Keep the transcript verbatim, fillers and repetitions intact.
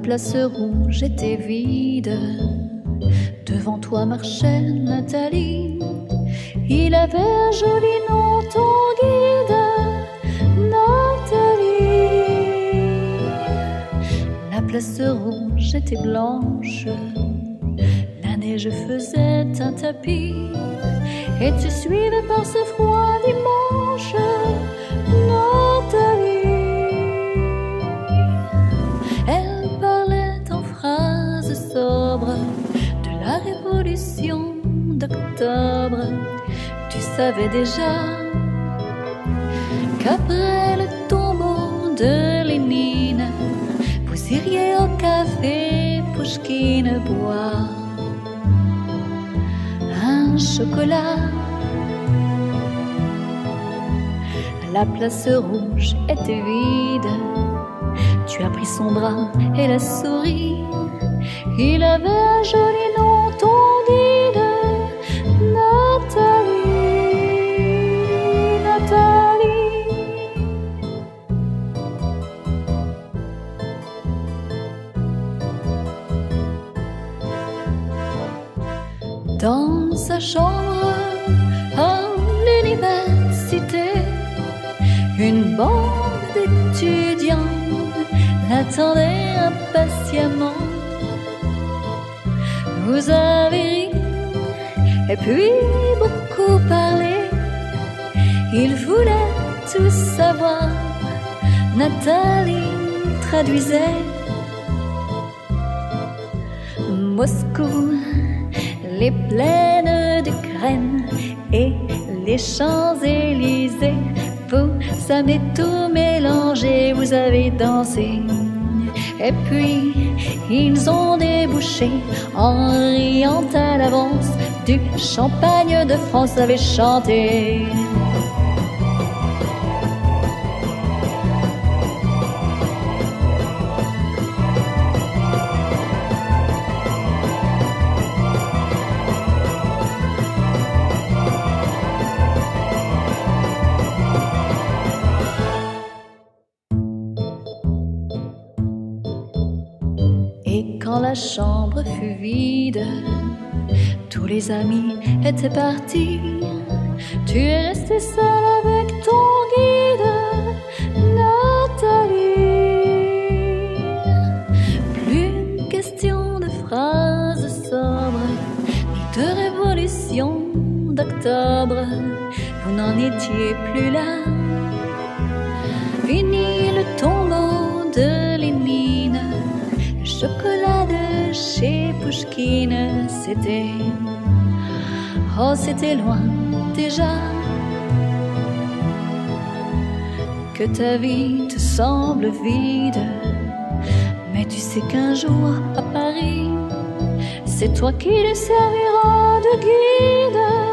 place rouge était vide. Devant toi marchait Nathalie. Il avait un joli nom, ton guide, Nathalie. La place rouge était blanche. La neige faisait un tapis. Et tu suivais par ce froid dimanche, Nathalie. Elle parlait en phrases sobres de la révolution d'octobre. Tu savais déjà qu'après le tombeau de Lénine, vous iriez au café Pouchkine boire un chocolat. La place rouge était vide. Tu as pris son bras et la souris. Il avait un joli nom, ton guide, Nathalie, Nathalie. Dans sa chambre à l'université, une bande d'étudiants l'attendait impatiemment. Vous avez ri et puis beaucoup parlé. Il voulait tout savoir. Nathalie traduisait. Moscou, les plaines de graines et les Champs-Élysées. Vous avez tout mélangé, vous avez dansé. Et puis, ils ont débouché en riant à l'avance du champagne de France, avait chanté. Quand la chambre fut vide, tous les amis étaient partis. Tu es resté seul avec ton guide, Nathalie. Plus question de phrases sobres, ni de révolution d'octobre. Vous n'en étiez plus là. Fini le tombeau de Lénine. Chocolat de chez Pouchkine, c'était, oh c'était loin déjà. Que ta vie te semble vide, mais tu sais qu'un jour à Paris, c'est toi qui lui serviras de guide.